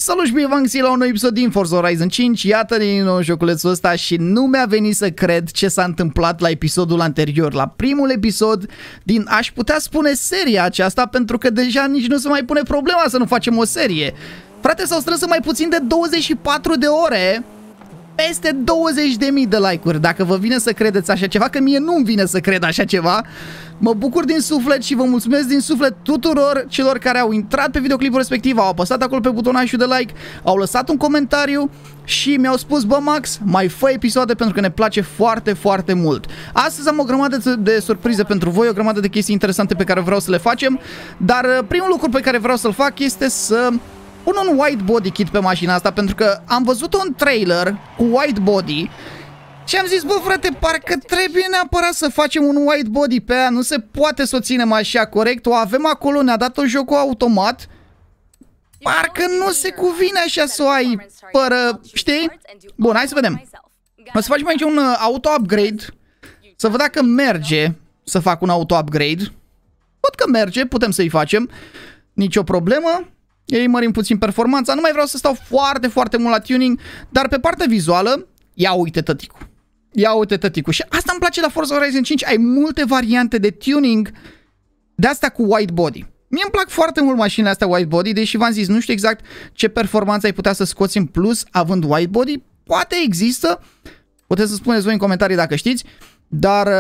Salut și bine v-am găsit la un nou episod din Forza Horizon 5. Iată din nou joculețul ăsta și nu mi-a venit să cred ce s-a întâmplat la episodul anterior, la primul episod din, aș putea spune, seria aceasta, pentru că deja nici nu se mai pune problema să nu facem o serie. Frate, s-au strâns mai puțin de 24 de ore, peste 20.000 de like-uri. Dacă vă vine să credeți așa ceva, că mie nu-mi vine să cred așa ceva, mă bucur din suflet și vă mulțumesc din suflet tuturor celor care au intrat pe videoclipul respectiv, au apăsat acolo pe butonașul de like, au lăsat un comentariu și mi-au spus: bă, Max, mai fă episoade pentru că ne place foarte, foarte mult. Astăzi am o grămadă de surprize pentru voi, o grămadă de chestii interesante pe care vreau să le facem, dar primul lucru pe care vreau să-l fac este să pun un white body kit pe mașina asta, pentru că am văzut un trailer cu white body și am zis: bă, frate, parcă trebuie neapărat să facem un white body pe aia, nu se poate să o ținem așa corect, o avem acolo, ne-a dat-o jocul automat, parcă nu se cuvine așa să o ai fără, știi? Bun, hai să vedem. O să facem aici un auto-upgrade, să văd dacă merge să fac un auto-upgrade. Văd că merge, putem să-i facem, nicio problemă. Ei mărim puțin performanța, nu mai vreau să stau foarte, foarte mult la tuning, dar pe partea vizuală, ia uite tăticul. Ia uite tăticul. Și asta îmi place la Forza Horizon 5, ai multe variante de tuning de asta cu white body. Mie îmi plac foarte mult mașinile astea white body, deși v-am zis, nu știu exact ce performanță ai putea să scoți în plus având white body. Poate există, puteți să spuneți voi în comentarii dacă știți, dar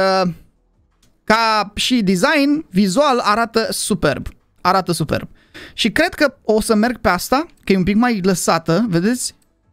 ca și design, vizual arată superb. Arată superb. Și cred că o să merg pe asta, că e un pic mai lăsată, vedeți?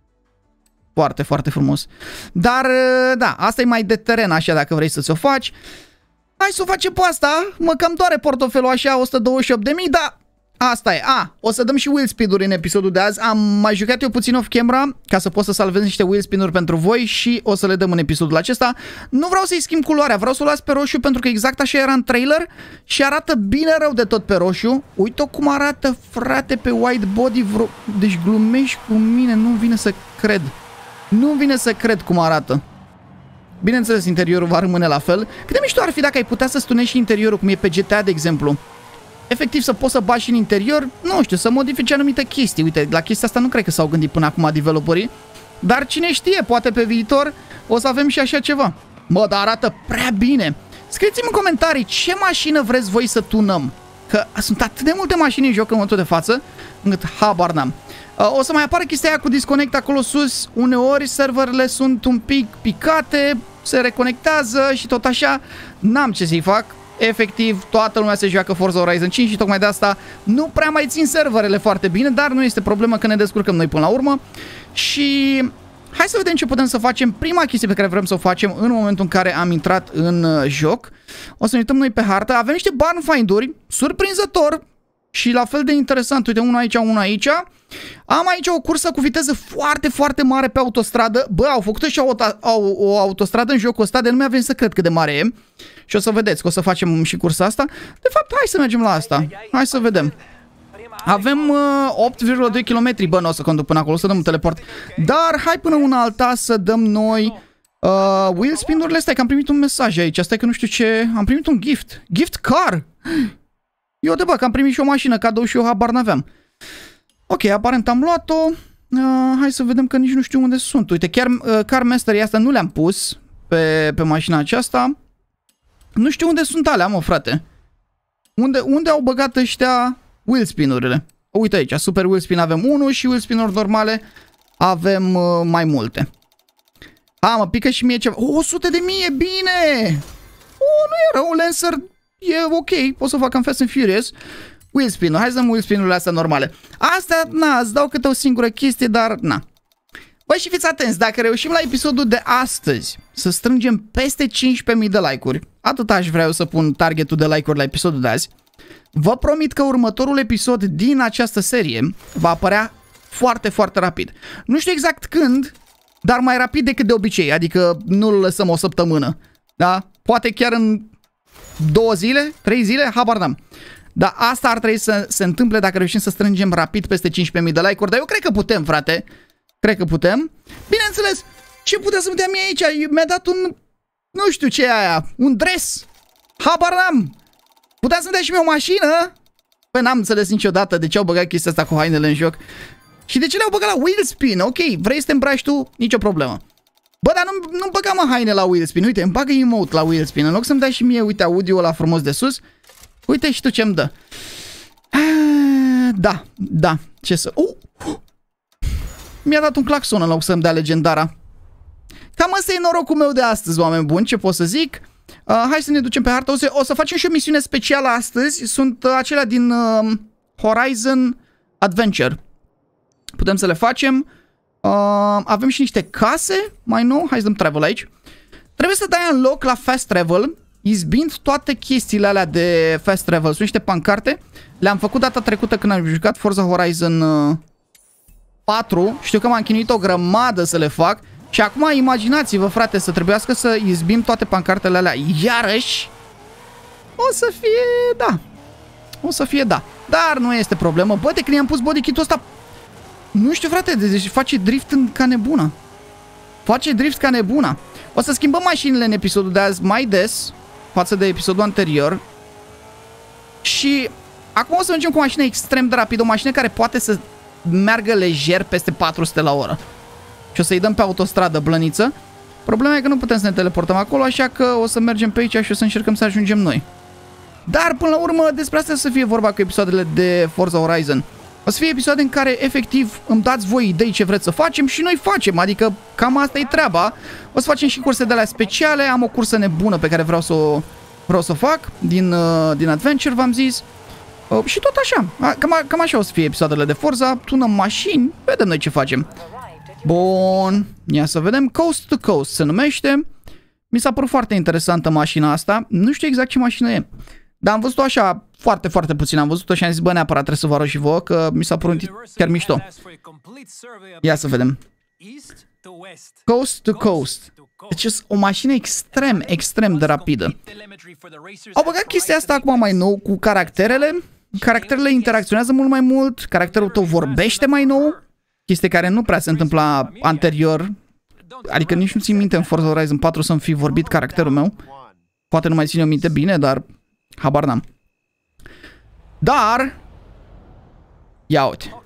Foarte, foarte frumos. Dar, da, asta e mai de teren, așa, dacă vrei să ți-o faci. Hai să o facem pe asta. Mă cam doare portofelul așa, 128.000, dar asta e. O să dăm și wheel speed-uri în episodul de azi. Am mai jucat eu puțin off-camera, ca să pot să salvez niște wheel spin-uri pentru voi și o să le dăm în episodul acesta. Nu vreau să-i schimb culoarea, vreau să o las pe roșu pentru că exact așa era în trailer și arată bine rău de tot pe roșu. Uite-o cum arată, frate, pe white body. Deci glumești cu mine, nu-mi vine să cred. Nu-mi vine să cred cum arată. Bineînțeles, interiorul va rămâne la fel. Cât de mișto ar fi dacă ai putea să stunești și interiorul, cum e pe GTA, de exemplu. Efectiv să poți să bagi în interior, nu știu, să modifici anumite chestii. Uite, la chestia asta nu cred că s-au gândit până acum developerii, dar cine știe, poate pe viitor o să avem și așa ceva. Mă, dar arată prea bine. Scrieți-mi în comentarii ce mașină vreți voi să tunăm, că sunt atât de multe mașini în joc în momentul de față, încât habar n-am. O să mai apară chestia aia cu disconnect acolo sus. Uneori serverele sunt un pic picate, se reconectează și tot așa. N-am ce să-i fac. Efectiv, toată lumea se joacă Forza Horizon 5 și tocmai de asta nu prea mai țin serverele foarte bine, dar nu este problemă că ne descurcăm noi până la urmă. Și hai să vedem ce putem să facem. Prima chestie pe care vrem să o facem în momentul în care am intrat în joc, o să ne uităm noi pe hartă. Avem niște barn find-uri, surprinzător și la fel de interesant. Uite, unul aici, unul aici. Am aici o cursă cu viteză foarte, foarte mare pe autostradă. Bă, au făcut și o autostradă în jocul ăsta, de nu mi-a venit să cred cât de mare e. Și o să vedeți că o să facem și cursa asta. De fapt, hai să mergem la asta. Hai să vedem. Avem 8,2 km. Bă, nu o să conduc până acolo, să dăm un teleport. Dar hai până una alta să dăm noi wheel spin-urile astea, că am primit un mesaj aici. Stai că nu știu ce. Am primit un gift. Gift car. Eu de bă, că am primit și o mașină cadou și eu habar n-aveam. Ok, aparent am luat-o. Hai să vedem că nici nu știu unde sunt. Uite, chiar Car Mastery asta nu le-am pus pe mașina aceasta. Nu știu unde sunt alea, mă, frate. Unde au băgat ăștia wheel spin-urile? Uite aici, super wheel spin avem 1 și wheel spin-uri normale avem mai multe. Mă pică și mie ceva. 100.000 e bine! Nu e rău, Lancer e ok, pot să fac în Fast and Furious. Wheel spin-uri, hai să dăm wheel spin-urile astea normale. Astea, na, îți dau câte o singură chestie, dar na. Băi, și fiți atenți, dacă reușim la episodul de astăzi să strângem peste 15.000 de like-uri, atât aș vrea eu să pun targetul de like-uri la episodul de azi, vă promit că următorul episod din această serie va apărea foarte, foarte rapid. Nu știu exact când, dar mai rapid decât de obicei, adică nu-l lăsăm o săptămână, da? Poate chiar în 2 zile, 3 zile, habar n-am. Dar asta ar trebui să se întâmple dacă reușim să strângem rapid peste 15.000 de like-uri, dar eu cred că putem, frate. Cred că putem. Bineînțeles, ce putea să-mi dea mie aici? Mi-a dat un, nu știu ce e aia, un dres. Habar n-am. Putea să-mi dea și mie o mașină? Păi n-am înțeles niciodată de ce au băgat chestia asta cu hainele în joc. Și de ce le-au băgat la wheel spin? Ok, vrei să te îmbraci tu? Nicio problemă. Bă, dar nu băga mă haine la wheel spin. Uite, îmi bagă emote la wheel spin. În loc să-mi dai și mie, uite, audio ăla frumos de sus. Uite și tu ce-mi dă. Da. Ce să... Mi-a dat un claxon în loc să-mi dea legendara. Cam ăsta e norocul meu de astăzi, oameni buni. Ce pot să zic? Hai să ne ducem pe hartă. O să facem și o misiune specială astăzi. Sunt acelea din Horizon Adventure. Putem să le facem. Avem și niște case mai nou. Hai să dăm travel aici. Trebuie să dai în loc la fast travel, izbind toate chestiile alea de fast travel. Sunt niște pancarte. Le-am făcut data trecută când am jucat Forza Horizon 4. Știu că m-am chinuit o grămadă să le fac. Și acum imaginați-vă, frate, să trebuiască să izbim toate pancartele alea iarăși. O să fie, da. O să fie, da. Dar nu este problemă. Bă, de când i-am pus body kit-ul ăsta, nu știu, frate, deci face drift ca nebuna. Face drift ca nebuna. O să schimbăm mașinile în episodul de azi mai des față de episodul anterior. Și acum o să mergem cu o mașină extrem de rapidă. O mașină care poate să meargă lejer peste 400 la oră. Și o să-i dăm pe autostradă blăniță. Problema e că nu putem să ne teleportăm acolo, așa că o să mergem pe aici și o să încercăm să ajungem noi. Dar până la urmă despre asta să fie vorba cu episoadele de Forza Horizon. O să fie episoade în care efectiv îmi dați voi idei ce vreți să facem și noi facem, adică cam asta e treaba. O să facem și curse de alea speciale, am o cursă nebună pe care vreau să o fac din Adventure, v-am zis. Și tot așa, cam așa o să fie episoadele de Forza, tunăm mașini, vedem noi ce facem. Bun, ia să vedem, Coast to Coast se numește. Mi s-a părut foarte interesantă mașina asta, nu știu exact ce mașină e. Dar am văzut-o așa foarte, foarte puțin. Am văzut-o și am zis, bă, neapărat trebuie să vă arăt și vouă, că mi s-a părut chiar mișto. Ia să vedem. Coast to Coast. Deci e o mașină extrem, extrem de rapidă. Au băgat chestia asta acum mai nou cu caracterele. Caracterele interacționează mult mai mult. Caracterul tău vorbește mai nou. Chestie care nu prea se întâmpla anterior. Adică nici nu țin minte în Forza Horizon 4 să-mi fi vorbit caracterul meu. Poate nu mai ține minte bine, dar habar n-am. Dar ia uite.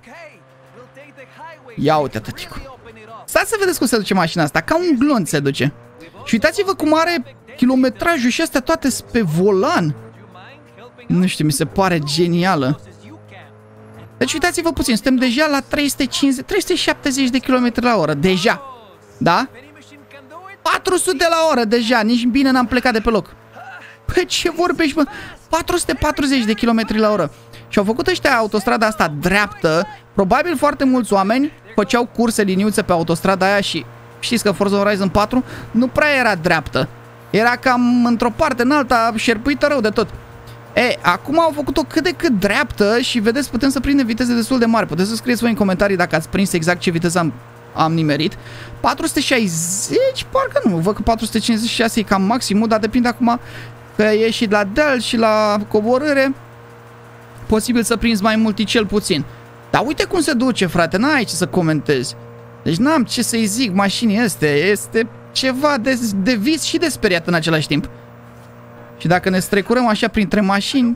Ia uite, tăticu. Stați să vedeți cum se duce mașina asta. Ca un glonț se duce. Și uitați-vă cum are kilometrajul și astea toate pe volan. Nu știu, mi se pare genială. Deci uitați-vă puțin. Suntem deja la 370 de km la oră. Deja. Da? 400 la oră deja. Nici bine n-am plecat de pe loc. Păi ce vorbești, bă? 440 de km la oră. Și au făcut ăștia autostrada asta dreaptă. Probabil foarte mulți oameni făceau curse liniuțe pe autostrada aia și știți că Forza Horizon 4 nu prea era dreaptă. Era cam într-o parte în alta, șerpuită rău de tot. Acum au făcut-o cât de cât dreaptă și vedeți, putem să prindem viteze destul de mari. Puteți să scrieți voi în comentarii dacă ați prins exact ce viteză am nimerit. 460, parcă nu, văd că 456 e cam maximul, dar depinde acum că e și la deal și la coborâre. Posibil să prinzi mai mult, cel puțin. Dar uite cum se duce, frate, n-ai ce să comentezi. Deci n-am ce să-i zic mașinii astea. Este ceva de vis și de speriat în același timp. Și dacă ne strecurăm așa printre mașini,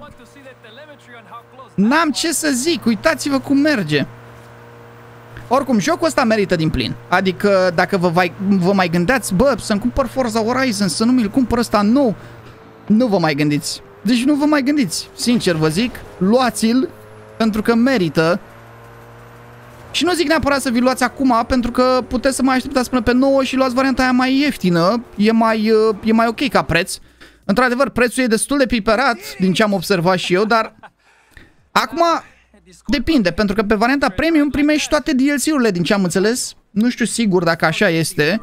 n-am ce să zic, uitați-vă cum merge. Oricum, jocul ăsta merită din plin. Adică dacă vă mai gândeați, bă, să-mi cumpăr Forza Horizon, să nu mi-l cumpăr ăsta nou, nu vă mai gândiți. Deci nu vă mai gândiți. Sincer vă zic, luați-l pentru că merită. Și nu zic neapărat să vi luați acum, pentru că puteți să mai așteptați până pe 9 și luați varianta aia mai ieftină. E mai ok ca preț. Într-adevăr, prețul e destul de piperat, din ce am observat și eu, dar acum depinde, pentru că pe varianta premium primești toate DLC-urile, din ce am înțeles. Nu știu sigur dacă așa este,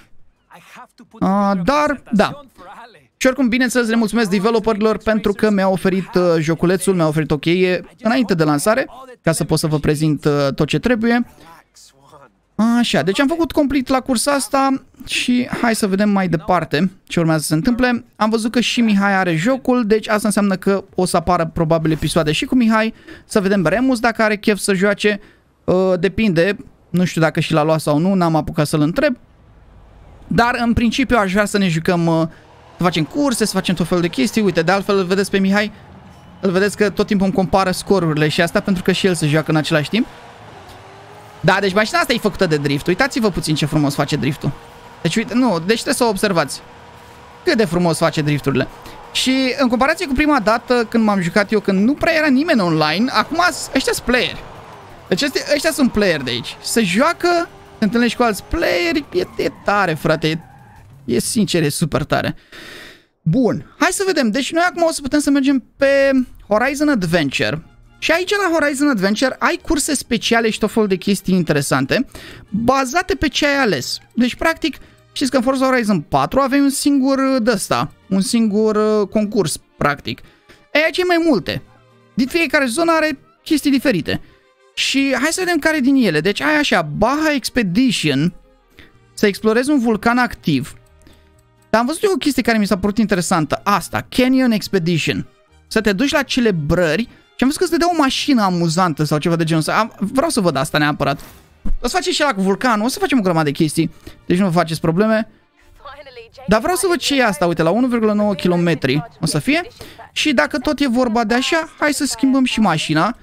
dar da. Și oricum, bineînțeles, le mulțumesc developerilor pentru că mi-au oferit joculețul, mi-au oferit o cheie înainte de lansare, ca să pot să vă prezint tot ce trebuie. Așa, deci am făcut complet la cursa asta și hai să vedem mai departe ce urmează să se întâmple. Am văzut că și Mihai are jocul, deci asta înseamnă că o să apară probabil episoade și cu Mihai. Să vedem Remus dacă are chef să joace. Depinde, nu știu dacă și l-a luat sau nu, n-am apucat să-l întreb. Dar în principiu aș vrea să ne jucăm, să facem curse, să facem tot felul de chestii. Uite, de altfel îl vedeți pe Mihai, îl vedeți că tot timpul îmi compară scorurile și asta pentru că și el se joacă în același timp. Da, deci mașina asta e făcută de drift. Uitați-vă puțin ce frumos face driftul. Deci, uite, nu, deci trebuie să o observați. Cât de frumos face drifturile. Și în comparație cu prima dată când m-am jucat eu, când nu prea era nimeni online, acum ăștia sunt playeri. Deci ăștia sunt playeri de aici. Se joacă, se întâlnești cu alți playeri, e tare, frate. E sincer, e super tare. Bun, hai să vedem. Deci noi acum o să putem să mergem pe Horizon Adventure. Și aici la Horizon Adventure ai curse speciale și tot felul de chestii interesante bazate pe ce ai ales. Deci practic, știți că în Forza Horizon 4 avem un singur un singur concurs, practic. Aici e mai multe. Din fiecare zonă are chestii diferite. Și hai să vedem care din ele. Deci ai așa, Baja Expedition, să explorezi un vulcan activ. Dar am văzut eu o chestie care mi s-a părut interesantă. Asta, Canyon Expedition. Să te duci la celebrări și am văzut că îți dă o mașină amuzantă sau ceva de genul ăsta. Vreau să văd asta neapărat. O să facem și la cu vulcanul, o să facem o grămadă de chestii. Deci nu vă faceți probleme. Dar vreau să văd ce e asta. Uite, la 1,9 km o să fie. Și dacă tot e vorba de așa, hai să schimbăm și mașina.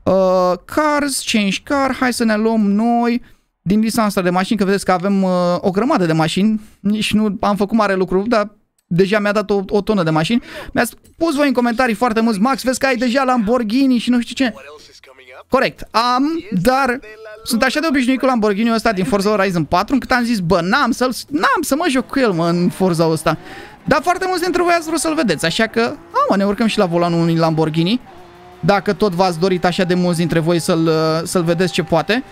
Cars, change car, hai să ne luăm noi din lista asta de mașini, că vedeți că avem o grămadă de mașini. Nici nu am făcut mare lucru, dar deja mi-a dat o tonă de mașini. Mi-a spus voi în comentarii foarte mulți: Max, vezi că ai deja Lamborghini și nu știu ce. Corect, dar sunt așa de obișnuit cu Lamborghini-ul ăsta din Forza Horizon 4, încât am zis, bă, n-am să mă joc cu el, mă, în Forza ăsta. Dar foarte mulți dintre voi ați vrut să-l vedeți, așa că, mă, ne urcăm și la volanul unui Lamborghini. Dacă tot v-ați dorit așa de mulți dintre voi să-l vedeți ce poate.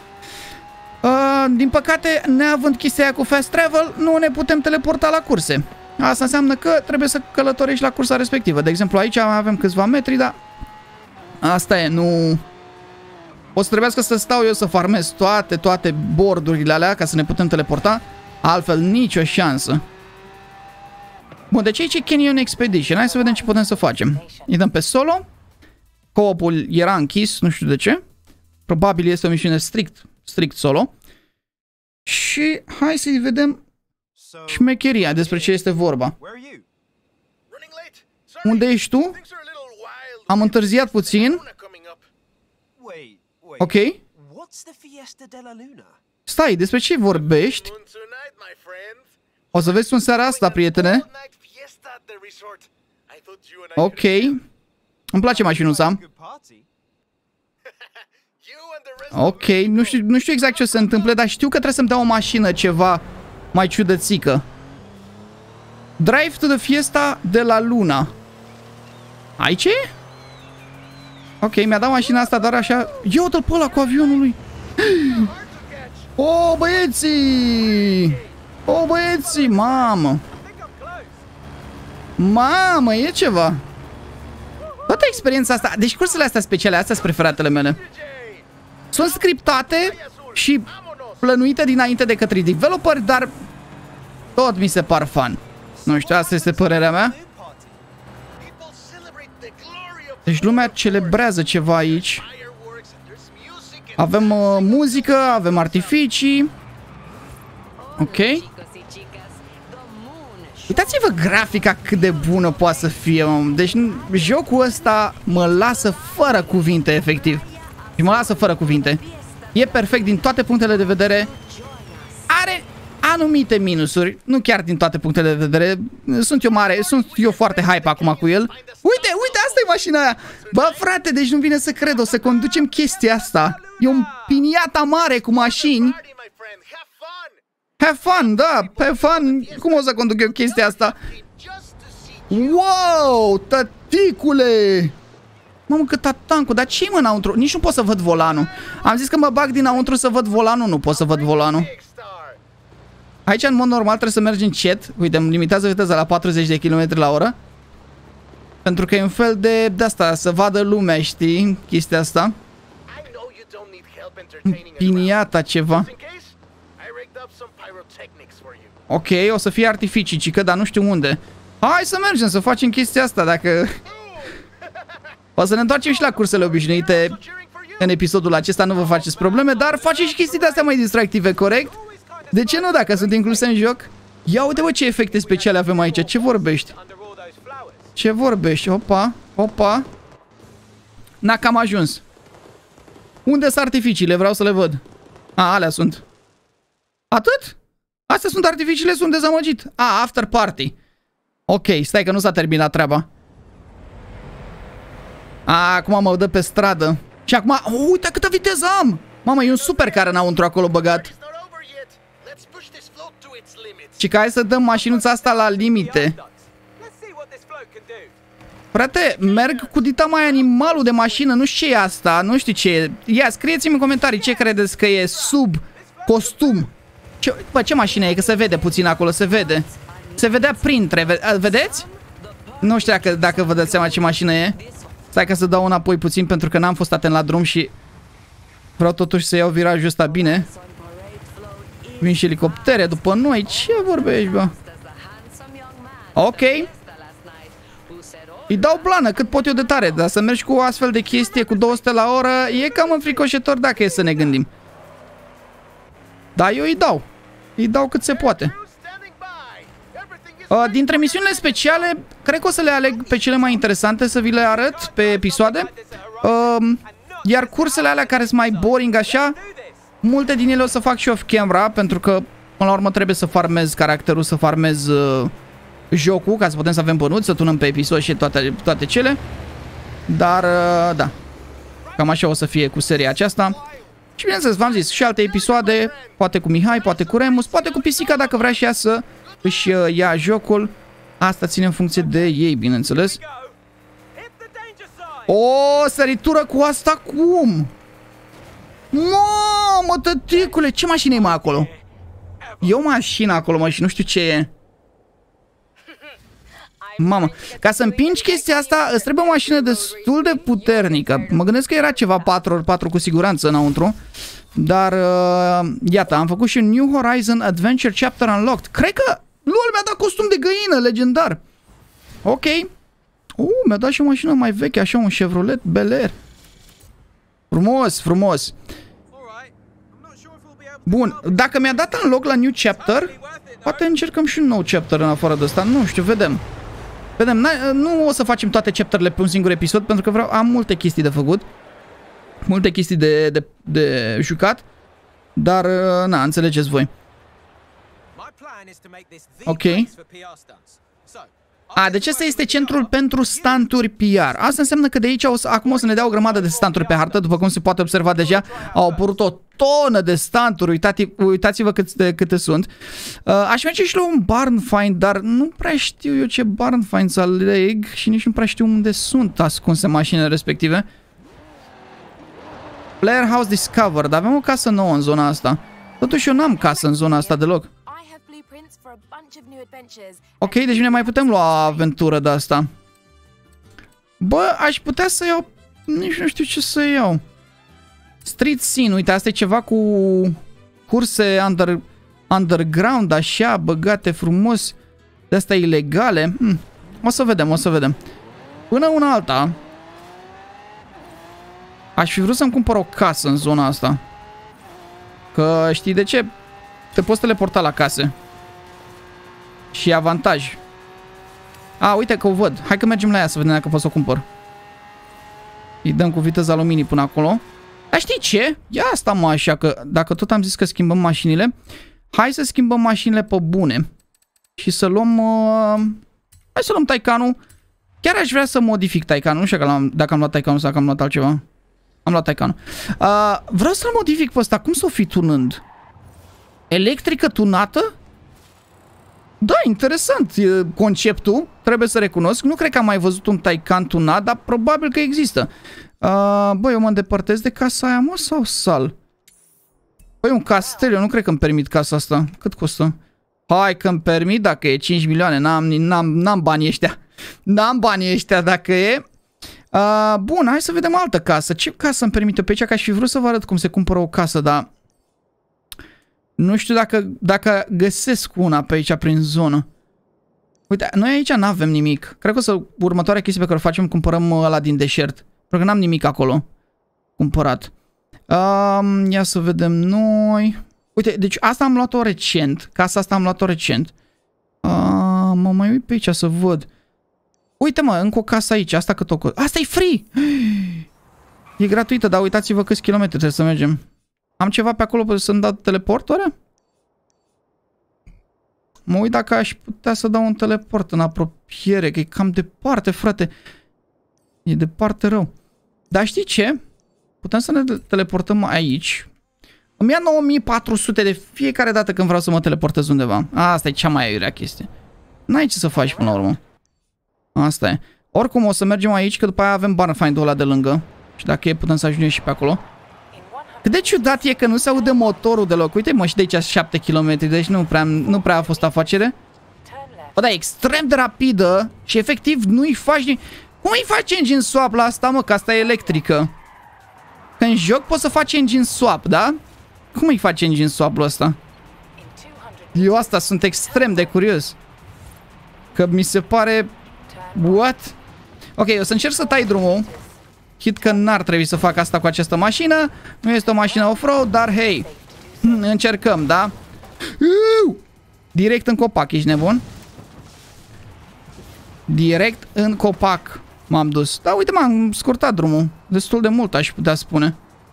Din păcate, neavând chestia aia cu fast travel, nu ne putem teleporta la curse. Asta înseamnă că trebuie să călătorești la cursa respectivă. De exemplu, aici avem câțiva metri, dar asta e, nu... O să trebuiască să stau eu să farmez toate bordurile alea ca să ne putem teleporta. Altfel, nicio șansă. Bun, deci aici e Canyon Expedition. Hai să vedem ce putem să facem. Îi dăm pe solo. Co-op-ul era închis, nu știu de ce. Probabil este o misiune strict solo. Și hai să-i vedem șmecheria, despre ce este vorba. Unde ești tu? Am întârziat puțin. Ok. Stai, despre ce vorbești? O să vezi în seara asta, prietene. Ok. Îmi place mașinuța. Ok, nu știu exact ce se întâmplă, dar știu că trebuie să-mi dea o mașină ceva mai ciudățică. Drive to the Fiesta de la Luna. Aici e? Ok, mi-a dat mașina asta, dar așa... Ia uite-l pe ăla cu avionul lui. Oh, băieții! Oh, băieții! Mamă! Mamă, e ceva! Toată experiența asta... Deci cursele astea speciale, astea sunt preferatele mele. Sunt scriptate și plănuite dinainte de către developeri, dar tot mi se par fun. Nu știu, asta este părerea mea. Deci lumea celebrează ceva aici. Avem muzică, avem artificii. Ok. Uitați-vă grafica cât de bună poate să fie. Deci jocul ăsta mă lasă fără cuvinte, efectiv. Și mă lasă fără cuvinte. E perfect din toate punctele de vedere. Are anumite minusuri. Nu chiar din toate punctele de vedere. Sunt eu foarte hype acum cu el. Uite, asta e mașina aia. Bă, frate, deci nu vine să cred. O să conducem chestia asta. E un piniata mare cu mașini. Have fun, da, have fun. Cum o să conduc eu chestia asta? Wow, tăticule! Mamă, cât tancul, dar ce-i mă înăuntru? Nici nu pot să văd volanul. Am zis că mă bag dinăuntru să văd volanul, nu pot să văd volanul. Aici, în mod normal, trebuie să mergi încet. Uite, îmi limitează viteza la 40 de km la oră. Pentru că e un fel de asta, să vadă lumea, știi, chestia asta. Piniata ceva. Ok, o să fie artificii, cică, dar nu știu unde. Hai să mergem, să facem chestia asta, dacă... O să ne întoarcem și la cursele obișnuite în episodul acesta, nu vă faceți probleme, dar faceți și chestii de-astea mai distractive, corect? De ce nu, dacă sunt incluse în joc? Ia uite, bă, ce efecte speciale avem aici, ce vorbești? Ce vorbești? Opa, opa. N-a cam ajuns. Unde sunt artificiile? Vreau să le văd. Alea sunt. Atât? Astea sunt artificiile, sunt dezamăgit. After party. Ok, stai că nu s-a terminat treaba. Acum mă dă pe stradă. Și acum, uite câtă viteză am! Mamă, e un supercar înăuntru acolo băgat. Și ca hai să dăm mașinuța asta la limite. Frate, merg cu dita mai animalul de mașină, nu știu ce e asta, nu știu ce e. Ia, scrieți-mi în comentarii ce credeți că e sub costum. Ce mașină e? Că se vede puțin acolo, se vede. Se vedea printre, vedeți? Nu știu dacă vă dați seama ce mașină e. Stai ca să dau înapoi puțin pentru că n-am fost atent la drum și vreau totuși să iau virajul ăsta bine. Vin și elicoptere după noi, ce vorbești, bă? Ok. Îi dau blană cât pot eu de tare, dar să mergi cu o astfel de chestie cu 200 la oră e cam înfricoșător dacă e să ne gândim. Dar eu îi dau. Îi dau cât se poate. Dintre misiunile speciale, cred că o să le aleg pe cele mai interesante să vi le arăt pe episoade. Iar cursele alea care sunt mai boring așa, multe din ele o să fac și off-camera, pentru că până la urmă trebuie să farmez caracterul, să farmez jocul, ca să putem să avem bănuți, să tunăm pe episod și toate cele. Dar, da. Cam așa o să fie cu seria aceasta. Și bineînțeles, v-am zis, și alte episoade, poate cu Mihai, poate cu Remus, poate cu Pisica, dacă vrea și ea să își ia jocul. Asta ține în funcție de ei, bineînțeles. O, săritură cu asta cum? Mamă, tăticule, ce mașină e mai acolo? E o mașină acolo, mă, și nu știu ce e. Mamă, ca să împingi chestia asta, îți trebuie o mașină destul de puternică. Mă gândesc că era ceva 4x4 cu siguranță înăuntru. Dar, iată, am făcut și un New Horizon Adventure Chapter Unlocked. Cred că LOL mi-a dat costum de găină, legendar. Ok. Mi-a dat și o mașină mai veche, așa, un Chevrolet Bel Air. Frumos, frumos. Bun, dacă mi-a dat unlock la New Chapter, poate încercăm și un nou chapter în afară de ăsta. Nu știu, vedem. Vedem, nu o să facem toate chapterele pe un singur episod, pentru că am multe chestii de făcut. Multe chestii de jucat. Dar, na, înțelegeți voi. Ok. Deci ăsta este centrul pentru stunturi PR. Asta înseamnă că de aici acum o să ne dea o grămadă de stunturi pe hartă. După cum se poate observa deja, au apărut o tonă de stunturi. Uitați-vă câte sunt. Aș merge și la un barn find, dar nu prea știu eu ce barn find să aleg și nici nu prea știu unde sunt ascunse mașinile respective. Player House Discovered. Avem o casă nouă în zona asta. Totuși eu n-am casă în zona asta deloc. Ok, deci ne mai putem lua aventură de asta. Bă, aș putea să iau... Nici nu știu ce să iau. Street Scene, uite, asta e ceva cu curse underground, așa, băgate frumos. De-astea ilegale. O să vedem, o să vedem. Până una alta, aș fi vrut să-mi cumpăr o casă în zona asta. Că știi de ce? Te poți teleporta la case. Și avantaj. Uite că o văd. Hai că mergem la ea să vedem dacă pot să o cumpăr. Îi dăm cu viteza luminii până acolo. Dar știi ce? Ia asta, mă, așa că dacă tot am zis că schimbăm mașinile, hai să schimbăm mașinile pe bune. Și să luăm... Hai să luăm Taycanul. Chiar aș vrea să modific Taycanul. Nu știu dacă am luat Taycanul sau dacă am luat altceva. Am luat Taycanul. Vreau să-l modific pe ăsta. Cum să o fi tunând? Electrică tunată? Da, interesant conceptul, trebuie să recunosc. Nu cred că am mai văzut un Taycan tunat, dar probabil că există. Băi, eu mă îndepărtez de casa aia, mă, sau sal? Băi, un castel, eu nu cred că îmi permit casa asta. Cât costă? Hai că îmi permit dacă e 5 milioane, n-am banii ăștia. N-am banii ăștia dacă e. Bun, hai să vedem altă casă. Ce casă îmi permite pe aici? Că aș fi vrut să vă arăt cum se cumpără o casă, dar... Nu știu dacă găsesc una pe aici prin zonă. Uite, noi aici n-avem nimic. Cred că următoarea chestie pe care o facem, cumpărăm ăla din deșert. Pentru că n-am nimic acolo cumpărat. Ia să vedem noi. Uite, deci asta am luat-o recent. Casa asta am luat-o recent. Mă mai uit pe aici să văd. Uite, mă, încă o casă aici. Asta cât o costă? Asta e free! E gratuită, dar uitați-vă câți kilometri trebuie să mergem. Am ceva pe acolo să-mi dau teleport, oare? Mă uit dacă aș putea să dau un teleport în apropiere, că e cam departe, frate. E departe rău. Dar știi ce? Putem să ne teleportăm aici. Îmi ia 9400 de fiecare dată când vreau să mă teleportez undeva. Asta e cea mai aiurea chestie. N-ai ce să faci până la urmă. Asta e. Oricum o să mergem aici, că după aia avem Barnfind-ul ăla de lângă. Și dacă e, putem să ajungem și pe acolo. Cât de ciudat e că nu se aude motorul deloc. Uite mă, și de aici 7 km, deci nu prea a fost afacere. Bă, da, e extrem de rapidă și efectiv nu-i faci... Cum îi faci engine swap la asta, mă? Că asta e electrică. Că în joc poți să faci engine swap, da? Cum îi faci engine swap-ul ăsta? Eu asta sunt extrem de curios. Că mi se pare... What? Ok, o să încerc să tai drumul. Chit că n-ar trebui să fac asta cu această mașină. Nu este o mașină off-road, dar hei, încercăm, da? Direct în copac, ești nebun? Direct în copac m-am dus. Da, uite, m-am scurtat drumul. Destul de mult, aș putea spune.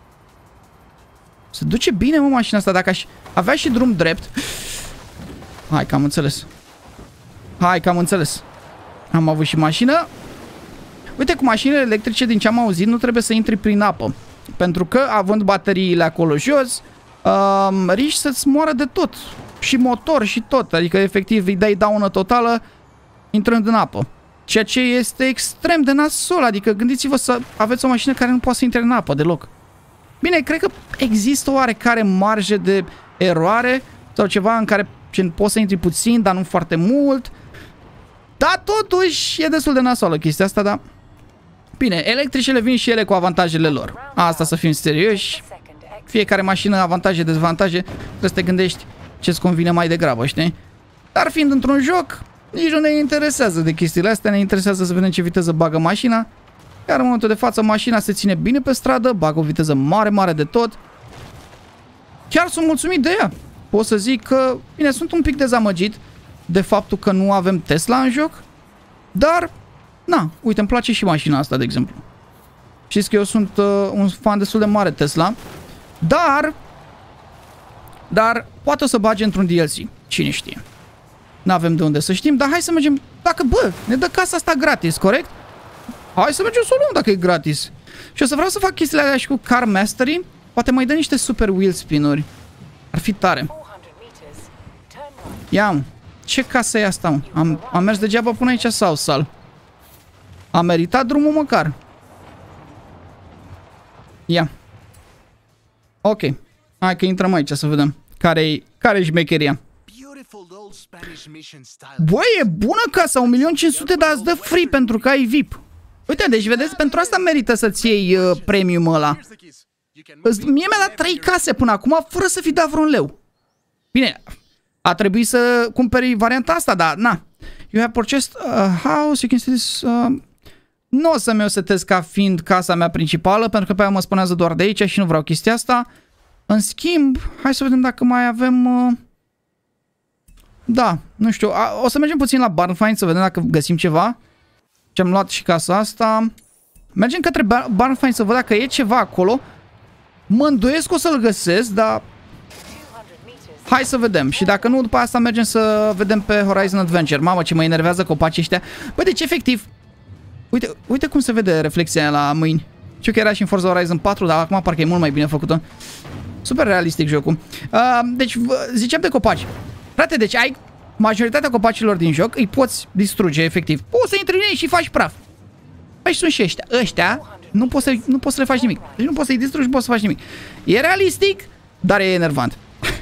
Se duce bine, mă, mașina asta. Dacă aș avea și drum drept. Hai că am înțeles. Hai că am înțeles. Am avut și mașină. Uite, cu mașinile electrice, din ce am auzit, nu trebuie să intri prin apă. Pentru că, având bateriile acolo jos, riști să-ți moară de tot. Și motor și tot. Adică, efectiv, îi dai daună totală intrând în apă. Ceea ce este extrem de nasol. Adică, gândiți-vă să aveți o mașină care nu poate să intre în apă deloc. Bine, cred că există oarecare marjă de eroare sau ceva în care poți să intri puțin, dar nu foarte mult. Dar totuși e destul de nasoală chestia asta, da? Bine, electricele vin și ele cu avantajele lor. Asta, să fim serioși. Fiecare mașină, avantaje, dezvantaje. Trebuie să te gândești ce-ți convine mai degrabă, știi? Dar fiind într-un joc, nici nu ne interesează de chestiile astea. Ne interesează să vedem ce viteză bagă mașina. Iar în momentul de față mașina se ține bine pe stradă, bagă o viteză mare, mare de tot. Chiar sunt mulțumit de ea. Pot să zic că, bine, sunt un pic dezamăgit de faptul că nu avem Tesla în joc. Dar, na, uite, îmi place și mașina asta, de exemplu. Știți că eu sunt un fan destul de mare Tesla. Dar poate o să bage într-un DLC. Cine știe. N-avem de unde să știm, dar hai să mergem. Dacă, bă, ne dă casa asta gratis, corect? Hai să mergem să o luăm dacă e gratis. Și o să vreau să fac chestiile alea și cu Car Mastery. Poate mai dă niște super wheel spin-uri. Ar fi tare. Ia, ce casă e asta? Am mers degeaba până aici sau sal? A meritat drumul măcar. Ia. Ok. Hai că intrăm aici să vedem care-i șmecheria. Băi, e bună casa, 1.500.000, dar îți dă free pentru că ai VIP. Uite, deci vedeți, pentru asta merită să-ți iei premium ăla. Mie mi-a dat 3 case până acum fără să fi dat vreun leu. Bine, a trebuit să cumperi varianta asta, dar na. You have purchased a house, you can see this... Nu o să-mi o setez ca fiind casa mea principală, pentru că pe aia mă spănează doar de aici și nu vreau chestia asta. În schimb, hai să vedem dacă mai avem... Da, nu știu, o să mergem puțin la Barnfind să vedem dacă găsim ceva. Ce am luat și casa asta. Mergem către Barnfind să văd dacă e ceva acolo. Mă îndoiesc că o să-l găsesc, dar... Hai să vedem. Și dacă nu, după asta mergem să vedem pe Horizon Adventure. Mamă, ce mă enervează copacii ăștia. Băi, deci efectiv... Uite cum se vede reflexia aia la mâini. Știu că era și în Forza Horizon 4, dar acum parcă e mult mai bine făcută. Super realistic jocul. Deci, ziceam de copaci. Frate, deci ai majoritatea copacilor din joc, îi poți distruge, efectiv. Poți să intri în ei și faci praf. Aici sunt și ăștia. Ăștia nu poți să le faci nimic. Deci nu poți să-i distrugi, nu poți să faci nimic. E realistic, dar e enervant.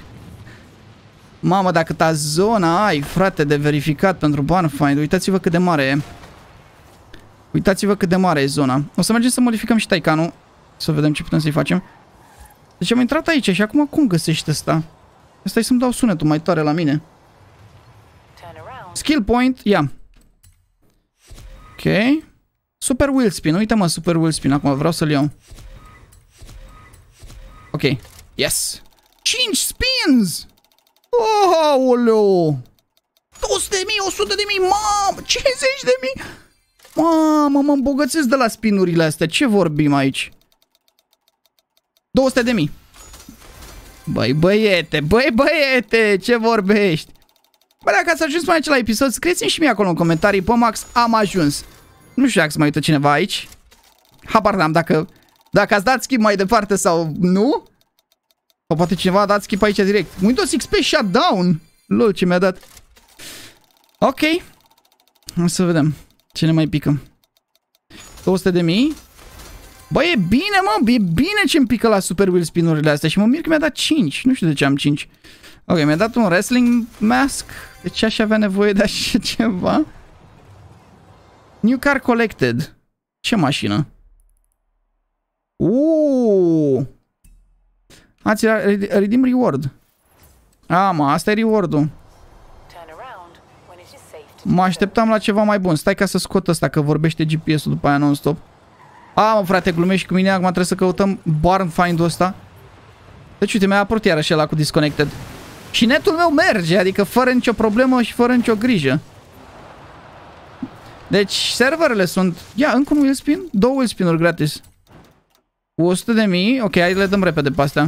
Mamă, dacă ta zona ai, frate, de verificat pentru Barnfind, uitați-vă cât de mare e. Uitați-vă cât de mare e zona. O să mergem să modificăm și Taycanul. Să vedem ce putem să-i facem. Deci am intrat aici și acum cum găsești ăsta? Stai să-mi dau sunetul mai tare la mine. Skill point, ia. Ok. Super wheel spin, uite mă, super wheel spin. Acum vreau să-l iau. Ok, yes. 5 spins! Aoleu! 200.000, 100.000, mamă, 50.000! Mamă, mă îmbogățesc de la spinurile astea. Ce vorbim aici? 200.000. Băi băiete, ce vorbești? Bă, dacă ați ajuns mai aici la episod, scrieți-mi și mie acolo în comentarii, pe Max, am ajuns. Nu știu dacă se mai uită cineva aici. Habar n-am dacă ați dat skip mai departe sau nu. Sau poate cineva a dat skip aici direct. Windows XP shutdown. Lol, ce mi-a dat. Ok. O să vedem ce ne mai pică. 200.000. Bă, e bine, mă, e bine ce-mi pică la Super Wheel spin-urile astea. Și mă mir că mi-a dat 5. Nu știu de ce am 5. Ok, mi-a dat un wrestling mask. De ce aș avea nevoie de așa ceva? New car collected. Ce mașină? Ați redeem reward. Mă, asta e reward-ul. Mă așteptam la ceva mai bun. Stai ca să scot ăsta, că vorbește GPS-ul după aia non-stop. Mă, frate, glumești cu mine. Acum trebuie să căutăm barn find-ul ăsta. Deci, uite, mi-a apărut iarăși ăla cu disconnected. Și netul meu merge, adică fără nicio problemă și fără nicio grijă. Deci, serverele sunt... Ia, încă un wheel spin? 2 wheel spin-uri gratis. 100.000. Ok, hai le dăm repede pe astea.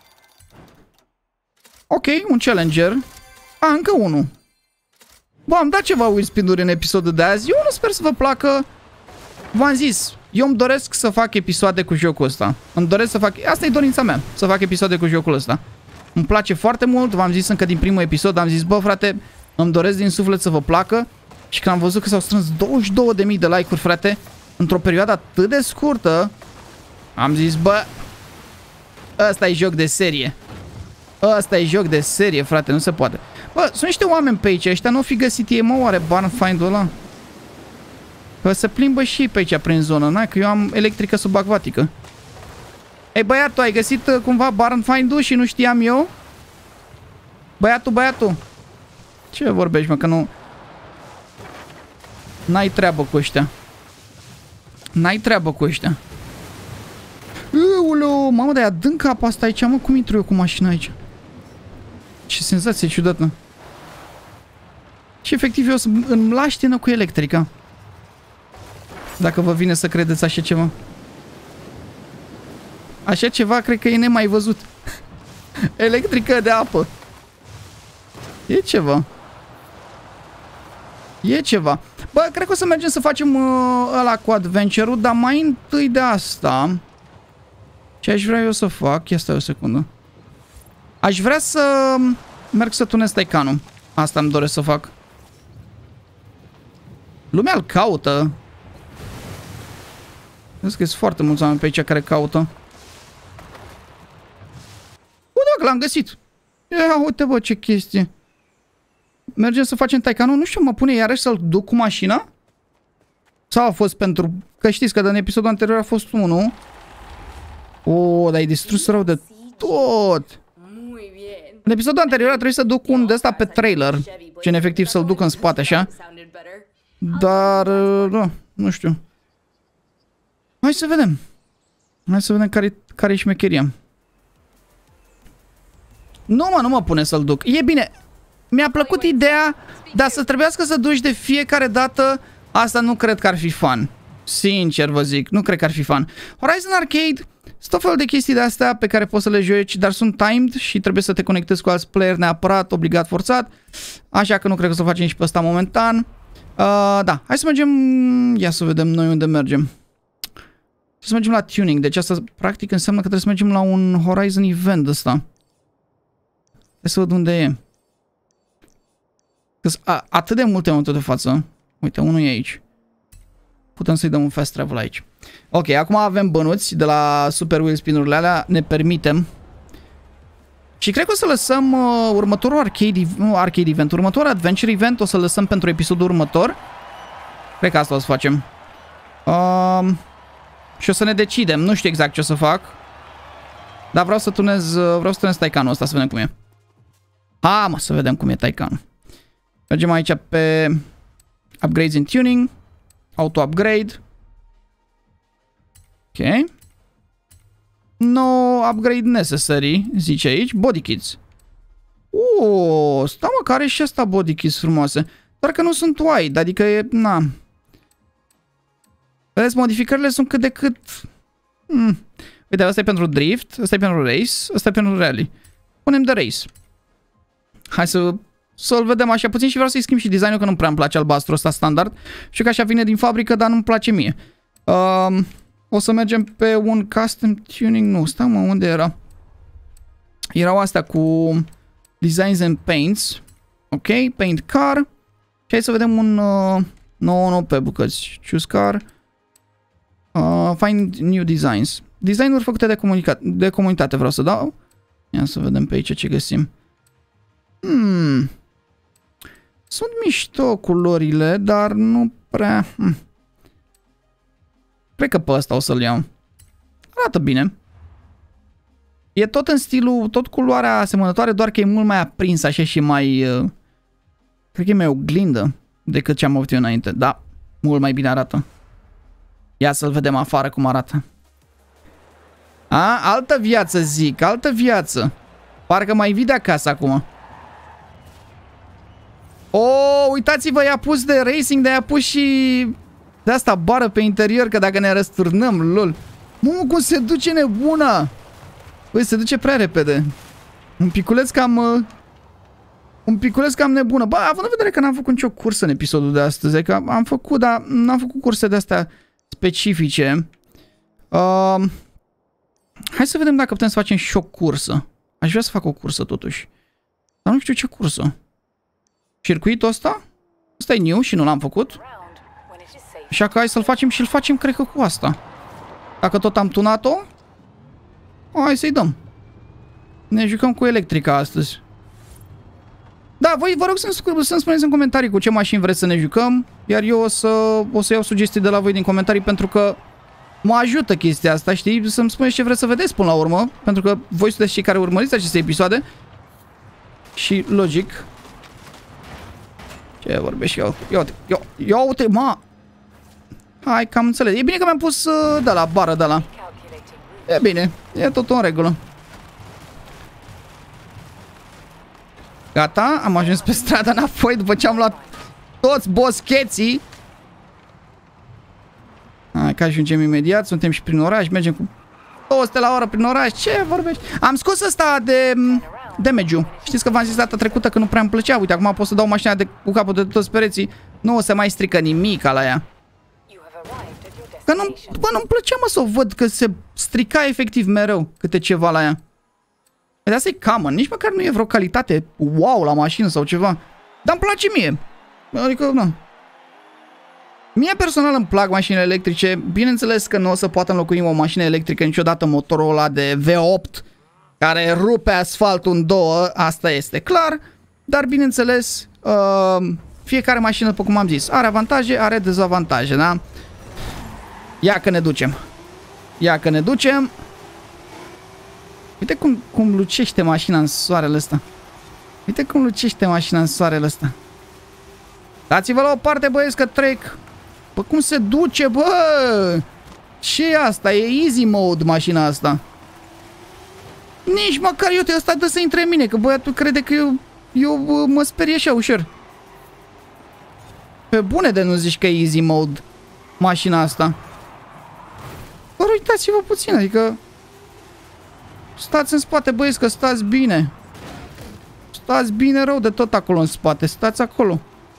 Ok, un challenger. Încă unul. Bă, am dat ceva wheel spin-uri în episodul de azi. Eu nu sper să vă placă. V-am zis, eu îmi doresc să fac episoade cu jocul ăsta. Îmi doresc să fac... Asta e dorința mea, să fac episoade cu jocul ăsta. Îmi place foarte mult, v-am zis încă din primul episod, am zis, bă, frate, îmi doresc din suflet să vă placă. Și când am văzut că s-au strâns 22.000 de like-uri, frate, într-o perioadă atât de scurtă, am zis, bă, ăsta e joc de serie. Ăsta e joc de serie, frate, nu se poate. Bă, sunt niște oameni pe aici, ăștia nu o fi găsit ei, mă, oare barn find-ul ăla? Bă, se plimbă și ei pe aici prin zonă, n-ai, că eu am electrică subacvatică. Ei, băiatul, ai găsit cumva barn find-ul și nu știam eu? Băiatul. Ce vorbești, mă, că nu... N-ai treabă cu ăștia. Uuu, mamă, dar e adânc apa asta aici, mă, cum intru eu cu mașina aici? Ce senzație ciudată. Și efectiv eu sunt în mlaștină cu electrica. Dacă vă vine să credeți așa ceva. Așa ceva cred că e nemai văzut. Electrică de apă. E ceva. Bă, cred că o să mergem să facem ăla cu adventure-ul, dar mai întâi de asta... Ce aș vrea eu să fac? Ia stai o secundă. Aș vrea să merg să tunez Taycanul. Asta îmi doresc să fac. Lumea îl caută. Vezi că sunt foarte mulți oameni pe aici care caută. Da, l-am găsit. Ia uite, bă, ce chestie. Mergem să facem Taycanul. Nu știu, mă pune iarăși să-l duc cu mașina? Sau a fost pentru... Că știți că în episodul anterior a fost unul. Dar ai distrus rău de tot. În episodul anterior a trebuit să duc un de ăsta pe trailer. Și în efectiv să-l duc în spate așa. Dar... nu știu. Hai să vedem. Care-i șmecheria. Nu mă pune să-l duc. E bine. Mi-a plăcut ideea, dar să trebuiască să duci de fiecare dată, asta nu cred că ar fi fun. Sincer vă zic, nu cred că ar fi fun. Horizon Arcade, sunt tot felul de chestii de astea pe care poți să le joci, dar sunt timed și trebuie să te conectezi cu alți player neapărat, obligat, forțat. Așa că nu cred că o să o facem și pe ăsta momentan. Da, hai să mergem, ia să vedem noi unde mergem. Să mergem la tuning, deci asta practic înseamnă că trebuie să mergem la un Horizon event ăsta. Hai să văd unde e. Atât de multe în momentul de față. Uite, unul e aici. Putem să-i dăm un fast travel aici. Ok, acum avem bănuți de la Super Wheel spin-urile alea. Ne permitem. Și cred că o să lăsăm următorul arcade event. Următorul adventure event o să lăsăm pentru episodul următor. Cred că asta o să facem. Și o să ne decidem. Nu știu exact ce o să fac. Dar vreau să tunez Taycanul ăsta, să vedem cum e. Mă, să vedem cum e Taycanul. Mergem aici pe Upgrades in Tuning. Auto Upgrade. Ok. No upgrade necessary, zice aici. Body kits. Stai mă, că are și asta body kits frumoase. Doar că nu sunt wide, adică e, na. Vedeți, modificările sunt cât de cât. Uite, asta e pentru drift, asta e pentru race, asta e pentru rally. punem de race. Hai să-l vedem așa puțin și vreau să-i schimb și designul, că nu prea îmi place albastru ăsta standard. Știu că așa vine din fabrică, dar nu-mi place mie. O să mergem pe un custom tuning, nu, stai mă, unde era? Erau astea cu designs and paints. Ok, paint car. Și hai să vedem un... nu pe bucăți. Choose car. Find new designs. Designuri făcute de comunitate vreau să dau. Ia să vedem pe aici ce găsim. Sunt mișto culorile, dar nu prea... Cred că pe ăsta o să-l iau. Arată bine. E tot în stilul, tot culoarea asemănătoare, doar că e mult mai aprins așa și mai... cred că e mai oglindă decât ce am avut eu înainte. Da, mult mai bine arată. Ia să-l vedem afară cum arată. Altă viață zic, altă viață. Parcă mai vii de acasă acum. Uitați-vă, i-a pus de racing, dar i-a pus și de asta bară pe interior, că dacă ne răsturnăm, lol. Mă, cum se duce nebuna! Băi, se duce prea repede. Un piculeț cam nebună. Bă, având în vedere că n-am făcut nicio cursă în episodul de astăzi, că am făcut, dar n-am făcut curse de astea specifice. Hai să vedem dacă putem să facem și o cursă. Aș vrea să fac o cursă totuși. Dar nu știu ce cursă. Circuitul ăsta? Ăsta e new și nu l-am făcut. Așa că hai să-l facem și îl facem, cred că cu asta. Dacă tot am tunat-o, hai să-i dăm. Ne jucăm cu electrica astăzi. Da, voi vă rog să-mi spuneți în comentarii cu ce mașini vreți să ne jucăm. Iar eu o să iau sugestii de la voi din comentarii, pentru că mă ajută chestia asta, știi? Să-mi spuneți ce vreți să vedeți până la urmă. Pentru că voi sunteți cei care urmăriți aceste episoade. Și logic. Ce vorbești? Ia uite, mă! Hai, cam înțeles. E bine că mi-am pus de la bară de la. E bine, e tot în regulă. Gata, am ajuns pe stradă înapoi după ce am luat toți boscheții. Hai că ajungem imediat, suntem și prin oraș, mergem cu 200 la oră prin oraș. Ce vorbești? Am scos ăsta de damage-ul. Știți că v-am zis data trecută că nu prea îmi plăcea. Uite, acum pot să dau mașina cu capul de toți pereții. Nu o să mai strică nimic la ea. Că nu-mi plăcea, mă, să o văd că se strica efectiv mereu câte ceva la ea. De asta e common, nici măcar nu e vreo calitate wow la mașină sau ceva. Dar îmi place mie. Adică, nu. Mie personal îmi plac mașinile electrice. Bineînțeles că nu o să poată înlocui o mașină electrică niciodată motorul ăla de V8 care rupe asfaltul în două, asta este clar. Dar bineînțeles, fiecare mașină, după cum am zis, are avantaje, are dezavantaje, da? Ia că ne ducem. Ia că ne ducem. Uite cum lucește mașina în soarele ăsta. Uite cum lucește mașina în soarele ăsta. Dați-vă la o parte, băieți, că trec. Bă, cum se duce, bă? Ce e asta? E easy mode mașina asta. Nici măcar eu te ăsta dă să intre în mine, că băiatul crede că eu mă sperie așa ușor. Pe bune de nu zici că e easy mode mașina asta. Doar uitați-vă puțin, adică... Stați în spate, băieți, că stați bine. Stați bine rău de tot acolo în spate. Stați acolo.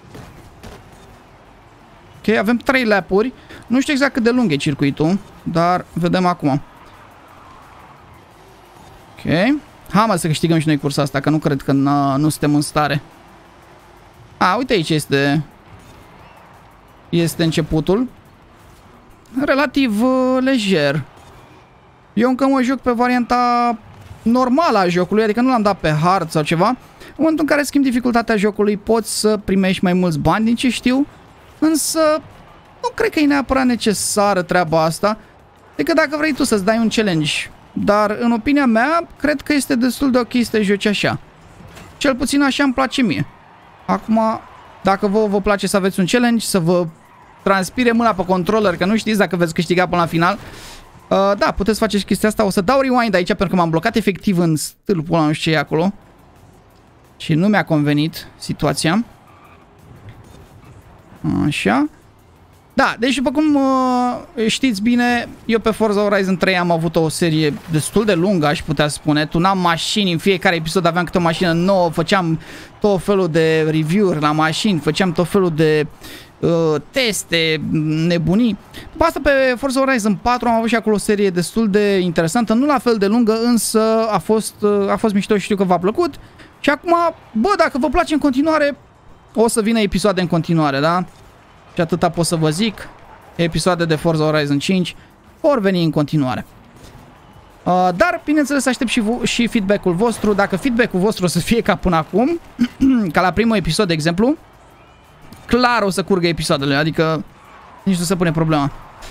Ok, avem 3 lap-uri. Nu știu exact cât de lung e circuitul, dar vedem acum. Ok. Hai, mă, să câștigăm și noi cursa asta, că nu cred că nu suntem în stare. Uite aici este începutul. Relativ lejer. Eu încă mă joc pe varianta normală a jocului, adică nu l-am dat pe hard sau ceva. În momentul în care schimbi dificultatea jocului, poți să primești mai mulți bani, din ce știu. Însă, nu cred că e neapărat necesară treaba asta. Decât dacă vrei tu să-ți dai un challenge. Dar, în opinia mea, cred că este destul de ok să te joci așa. Cel puțin așa îmi place mie. Acum, dacă vă place să aveți un challenge, să vă transpire mâna pe controller, că nu știți dacă veți câștiga până la final, da, puteți face și chestia asta. O să dau rewind aici pentru că m-am blocat efectiv în stâlpul ăla, nu știu ce e acolo. Și nu mi-a convenit situația. Așa. Da, deci după cum știți bine, eu pe Forza Horizon 3 am avut o serie destul de lungă, aș putea spune. Tunam mașini, în fiecare episod aveam câte o mașină nouă, făceam tot felul de review-uri la mașini, făceam tot felul de teste, nebunii. După asta pe Forza Horizon 4 am avut și acolo o serie destul de interesantă, nu la fel de lungă, însă a fost mișto și știu că v-a plăcut. Și acum, bă, dacă vă place în continuare, o să vină episoade în continuare, da? Și atâta pot să vă zic, episoade de Forza Horizon 5 vor veni în continuare. Dar, bineînțeles, aștept și feedback-ul vostru. Dacă feedback-ul vostru o să fie ca până acum, ca la primul episod, de exemplu, clar o să curgă episoadele, adică nici nu se pune problema.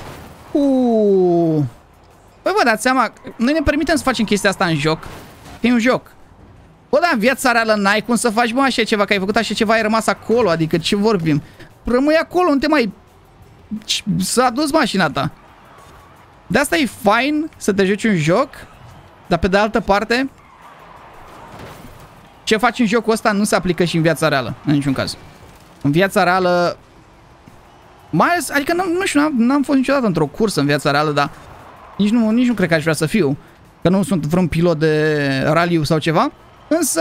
Păi vă dați seama, noi ne permitem să facem chestia asta în joc, că e un joc. Bă, da, în viața reală n-ai cum să faci, mă, așa ceva, că ai făcut așa ceva, ai rămas acolo, adică ce vorbim? Rămâi acolo, nu te mai... S-a dus mașina ta. De asta e fain să te joci un joc, dar pe de altă parte, ce faci în jocul ăsta nu se aplică și în viața reală, în niciun caz. În viața reală, mai ales, adică nu știu, n-am fost niciodată într-o cursă în viața reală, dar nici nu cred că aș vrea să fiu, că nu sunt vreun pilot de raliu sau ceva, însă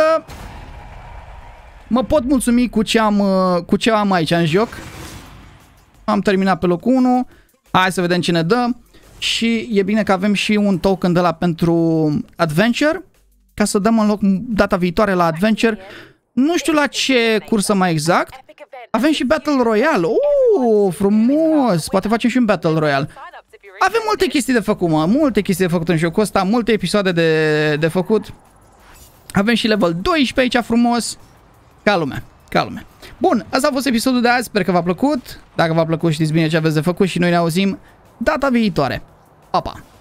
mă pot mulțumi cu ce am aici în joc. Am terminat pe locul 1, hai să vedem ce ne dă și e bine că avem și un token de la pentru Adventure, ca să dăm în loc data viitoare la Adventure. Nu știu la ce cursă mai exact. Avem și Battle Royale. Frumos! Poate facem și un Battle Royale. Avem multe chestii de făcut, mă. Multe chestii de făcut în jocul ăsta. Multe episoade de făcut. Avem și level 12 aici frumos. Ca lumea. Ca lumea. Bun, asta a fost episodul de azi. Sper că v-a plăcut. Dacă v-a plăcut, știți bine ce aveți de făcut și noi ne auzim data viitoare. Pa, pa!